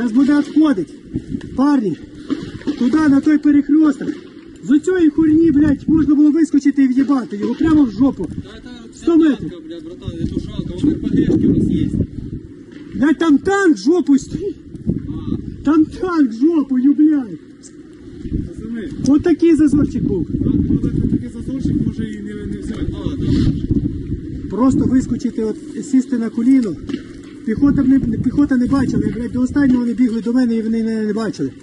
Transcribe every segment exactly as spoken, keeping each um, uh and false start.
Зараз буде відходити. Парні, туди, на той перехресток. З оцієї хурні, блядь, можна було вискочити і в'їбати його прямо в жопу. сто метрів. Блядь, братан, это тушалка, вот как поддержки у нас есть. Блядь, там танк жопу стоїть. Там танк жопою, блядь. Пацаны, От такий зазорчик був. такий зазорчик може і не, не взяти. А, да. Просто вискочити, от, сісти на коліно. Піхота не, піхота не бачила, і, блядь, до останнього вони бігли до мене і вони не, не бачили.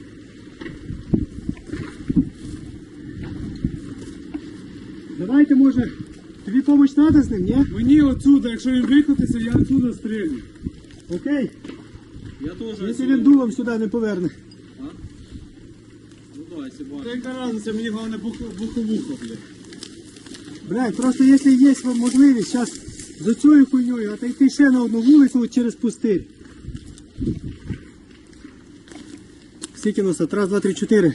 Давайте, може, тобі допомога треба з ним, ні? Мені отсюда, якщо він викотиться, я отсюда стрельну. Окей? Я теж. Якщо він дулом сюди не поверне. А? Ну да, якщо бачиш. Яка разниця, мені головне буховуха, блядь. Блядь, просто якщо є можливість зараз за цією хуйньою отойти ще на одну вулицю через пустир. Скільки нас? Раз, два, три, чотири.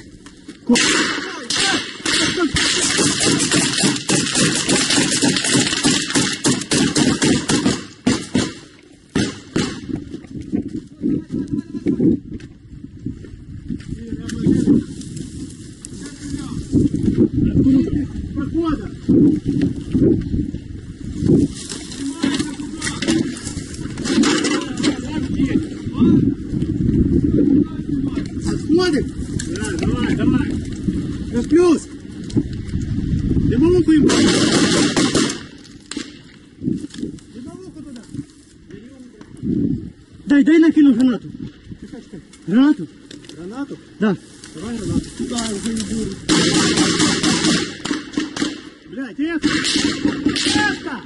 Похода! Отходим! Да, давай, давай! Плюс, плюс! Дымовуху ему! Дымовуху туда! Дай, дай накину гранату! Гранату? Гранату? Да. Давай гранату. Туда, уже не буду. Блядь, это! Это!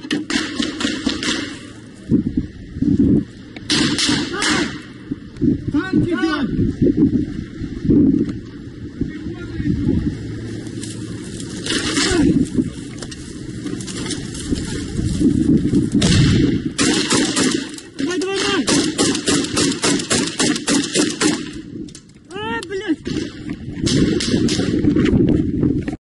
Танк идет!